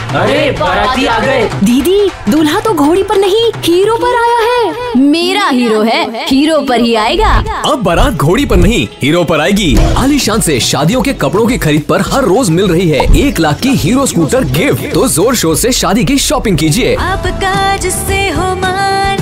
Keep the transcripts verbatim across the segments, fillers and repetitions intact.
अरे बाराती आ गए। दीदी, दूल्हा तो घोड़ी पर नहीं हीरो पर आया है। मेरा हीरो है, हीरो पर ही आएगा। अब बारात घोड़ी पर नहीं हीरो पर आएगी। आलीशान से शादियों के कपड़ों की खरीद पर हर रोज मिल रही है एक लाख की हीरो स्कूटर गिफ्ट। तो जोर शोर से शादी की शॉपिंग कीजिए। आपका जिससे हो मान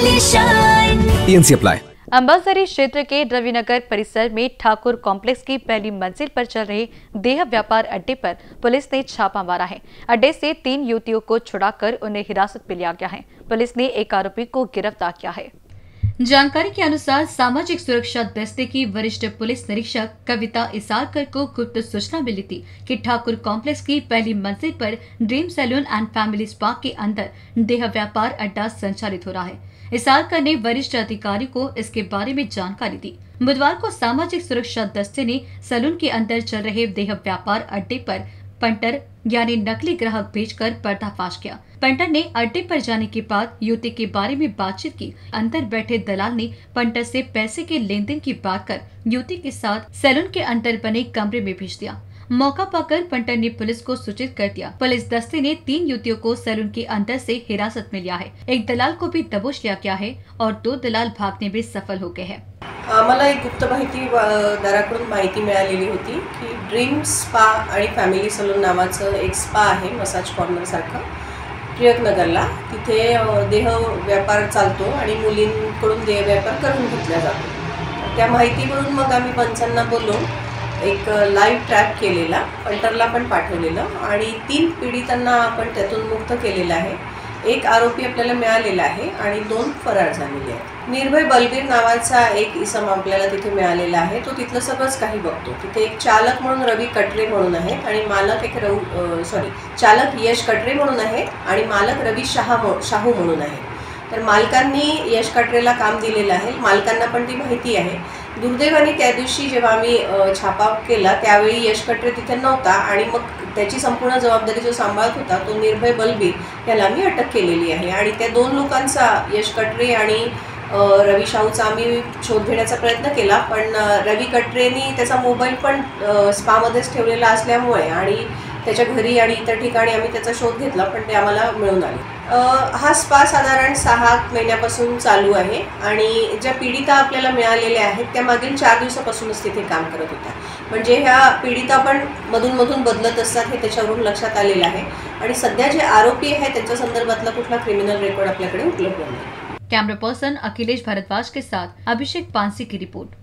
आलीशान। TNC apply. अंबासरी क्षेत्र के रविनगर परिसर में ठाकुर कॉम्प्लेक्स की पहली मंजिल पर चल रहे देह व्यापार अड्डे पर पुलिस ने छापा मारा है। अड्डे से तीन युवतियों को छुड़ाकर उन्हें हिरासत में लिया गया है। पुलिस ने एक आरोपी को गिरफ्तार किया है। जानकारी के अनुसार सामाजिक सुरक्षा दस्ते की वरिष्ठ पुलिस निरीक्षक कविता इसारकर को गुप्त सूचना मिली थी कि ठाकुर कॉम्प्लेक्स की पहली मंजिल पर dream salon and family spa के अंदर देह व्यापार अड्डा संचालित हो रहा है। इसारकर ने वरिष्ठ अधिकारी को इसके बारे में जानकारी दी। बुधवार को सामाजिक सुरक्षा दस्ते ने सैलून के अंदर चल रहे देह व्यापार अड्डे पर पंटर यानी नकली ग्राहक भेजकर पर्दाफाश किया। पंटर ने अड्डे पर जाने के बाद युवती के बारे में बातचीत की। अंदर बैठे दलाल ने पंटर से पैसे के लेन देन की बात कर युवती के साथ सैलून के अंदर बने कमरे में भेज दिया। मौका पाकर पंटर ने पुलिस को सूचित कर दिया। पुलिस दस्ते ने तीन युवतियों को सैलून के अंदर से हिरासत में लिया है। एक दलाल को भी दबोच लिया गया है और दो दलाल भागने में सफल हो गए हैं। आम्हाला एक गुप्त माहिती दाराकडून माहिती मिळालेली होती की ड्रीम स्पा आणि फॅमिली सलून नावाचं एक स्पा आहे मसाज कॉर्नर सारखं टिळकनगरला। तिथे देह व्यापार चालतो आणि मुलींकडून देह व्यापार करून घेतला जातो। त्या माहितीवरून मग आम्ही पंचांना बोलवून एक लाईव्ह ट्रॅप केलेला, पंटरला पण पाठवलेलं आणि तीन पीडितांना आपण त्यातून मुक्त केलेलं आहे। एक आरोपी आपल्याला मिळालेला आहे आणि दोन फरार झालेले आहेत। निर्भय बलबीर नावाचा एक इसम आपल्याला तिथे मिळालेला आहे। तो तिथलं सगळंच काही बघतो। तिथे एक चालक म्हणून रवी कटरे म्हणून आहेत आणि मालक एक रव सॉरी चालक यश कटरे म्हणून आहेत आणि मालक रवी शाह शाहू म्हणून आहेत। तर मालकांनी यश कटरेला काम दिलेलं आहे। मालकांना पण ती माहिती आहे। दुर्दैवाने त्या दिवशी जेव्हा आम्ही छापा केला त्यावेळी यश कटरे तिथे नव्हता आणि मग त्याची संपूर्ण जबाबदारी जो सांभाळत होता तो निर्भय बलबीर याला आम्ही अटक केलेली आहे आणि त्या दोन लोकांचा यश कटरे आणि रवी शाहूचा आम्ही शोध घेण्याचा प्रयत्न केला, पण रवी कटरेनी त्याचा मोबाईल पण स्पामध्येच ठेवलेला असल्यामुळे आणि त्याच्या घरी आणि इतर ठिकाणी आम्ही त्याचा शोध घेतला, पण ते आम्हाला मिळून आले। हा स्पा साधारण सहा महिन्यापासून चालू आहे आणि ज्या पीडिता आपल्याला मिळालेल्या आहेत त्या मागील चार दिवसापासूनच तिथे काम करत होत्या। म्हणजे ह्या पीडिता पण मधून मधून बदलत असतात हे त्याच्यावरून लक्षात आलेलं आहे आणि सध्या जे आरोपी आहेत त्यांच्या संदर्भातला कुठला क्रिमिनल रेकॉर्ड आपल्याकडे उपलब्ध नाही। कैमरा पर्सन अखिलेश भारद्वाज के साथ अभिषेक पांसी की रिपोर्ट।